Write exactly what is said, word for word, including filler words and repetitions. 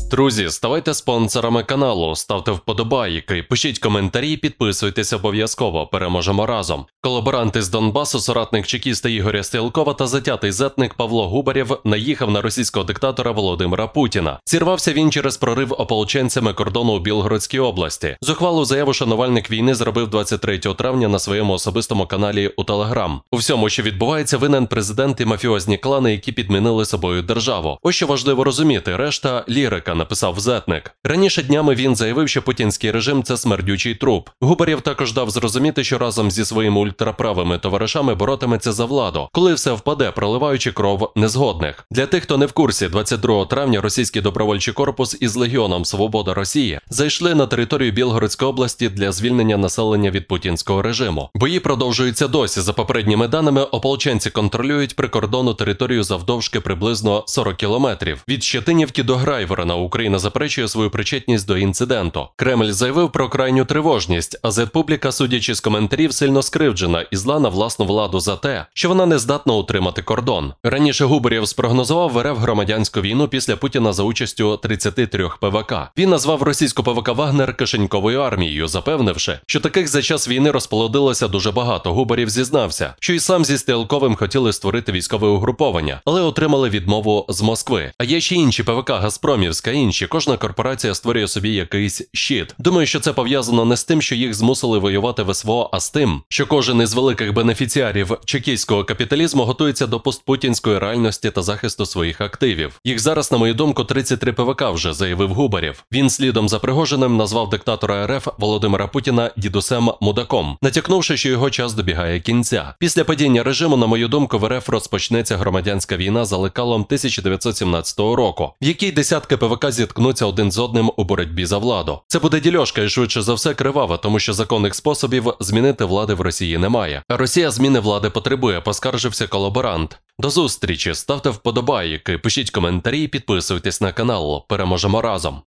Друзі, ставайте спонсорами каналу, ставте вподобайки, пишіть коментарі, підписуйтесь обов'язково, переможемо разом. Колаборанти з Донбасу, соратник чекіста Ігоря Стрєлкова та затятий зетник Павло Губарєв наїхав на російського диктатора Володимира Путіна. Зірвався він через прорив ополченцями кордону у Білгородській області. Зухвалу заяву шанувальник війни зробив двадцять третього травня на своєму особистому каналі у Телеграм. У всьому, що відбувається, винен президент і мафіозні клани, які підмінили собою державу. Ось що важливо розуміти, решта – лірика, написав зетник. Раніше днями він заявив, що путінський режим – це смердючий труп. Губарєв також дав зрозуміти, що разом зі своїми ультраправими товаришами боротиметься за владу, коли все впаде, проливаючи кров незгодних. Для тих, хто не в курсі, двадцять другого травня російський добровольчий корпус із Легіоном Свобода Росії зайшли на територію Білгородської області для звільнення населення від путінського режиму. Бої продовжуються досі. За попередніми даними, ополченці контролюють прикордонну територію завдовжки приблизно сорок кілометрів. Від Щетинівки до Грайворона Україна заперечує свою причетність до інциденту. Кремль заявив про крайню тривожність, а Зет-публіка, судячи з коментарів, сильно скривджена і зла на власну владу за те, що вона не здатна утримати кордон. Раніше Губарєв спрогнозував в РФ громадянську війну після Путіна за участю тридцяти трьох ПВК. Він назвав російську ПВК «Вагнер» кишеньковою армією, запевнивши, що таких за час війни розплодилося дуже багато. Губарєв зізнався, що і сам зі Стрєлковим хотіли створити військове угруповання, але отримали відмову з Москви. А є ще інші ПВК, Газпромівська, інші. Кожна корпорація створює собі якийсь щит. Думаю, що це пов'язано не з тим, що їх змусили воювати в СВО, а з тим, що кожен із великих бенефіціарів чекістського капіталізму готується до постпутінської реальності та захисту своїх активів. Їх зараз, на мою думку, тридцять три ПВК вже, заявив Губарєв. Він слідом за Пригожиним назвав диктатора РФ Володимира Путіна дідусем-мудаком, натякнувши, що його час добігає кінця. Після падіння режиму, на мою думку, в РФ розпочнеться громадянська війна за лекалом тисяча дев'ятсот сімнадцятого року, в якій десятки ПВК зіткнуться один з одним у боротьбі за владу. Це буде дільошка і швидше за все кривава, тому що законних способів змінити влади в Росії немає. А Росія зміни влади потребує, поскаржився колаборант. До зустрічі, ставте вподобайки, пишіть коментарі і підписуйтесь на канал. Переможемо разом.